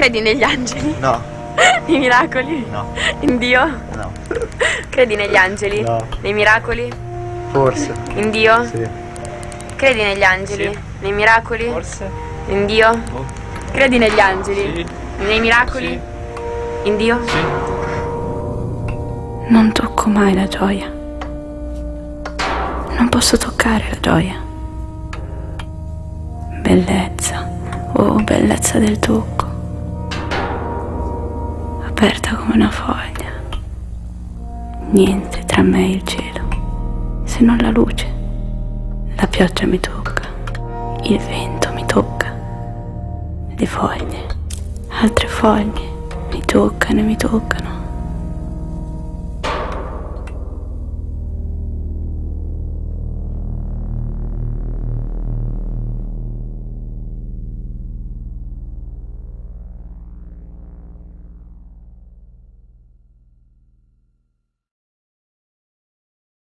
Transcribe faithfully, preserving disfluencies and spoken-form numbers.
Credi negli angeli? No. Nei miracoli? No. In Dio? No. Credi negli angeli? No. Nei miracoli? Forse. In Dio? Sì. Credi negli angeli? Sì. Nei miracoli? Forse. In Dio? Oh. Credi negli angeli? Sì. Nei miracoli? Sì. In Dio? Sì. Non tocco mai la gioia. Non posso toccare la gioia. Bellezza, oh bellezza del tocco. Aperta come una foglia. Niente tra me e il cielo, se non la luce. La pioggia mi tocca, il vento mi tocca, le foglie, altre foglie mi toccano e mi toccano.